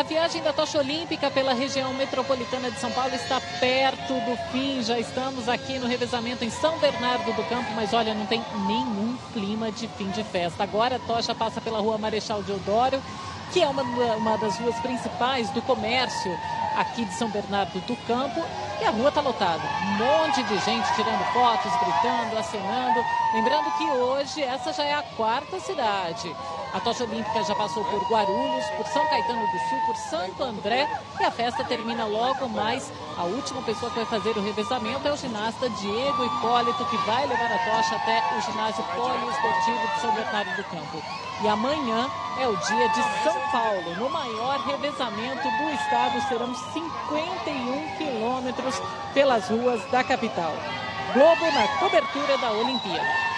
viagem da tocha olímpica pela região metropolitana de São Paulo está perto do fim. Já estamos aqui no revezamento em São Bernardo do Campo, mas olha, não tem nenhum clima de fim de festa. Agora a tocha passa pela rua Marechal Deodoro, que é uma das ruas principais do comércio aqui de São Bernardo do Campo, e a rua está lotada. Um monte de gente tirando fotos, gritando, acenando. Lembrando que hoje essa já é a quarta cidade. A tocha olímpica já passou por Guarulhos, por São Caetano do Sul, por Santo André, e a festa termina logo mais. A última pessoa que vai fazer o revezamento é o ginasta Diego Hipólito, que vai levar a tocha até o ginásio poliesportivo de São Bernardo do Campo. E amanhã é o dia de São Paulo. No maior revezamento do estado, serão 51 quilômetros pelas ruas da capital. Globo na cobertura da Olimpíada.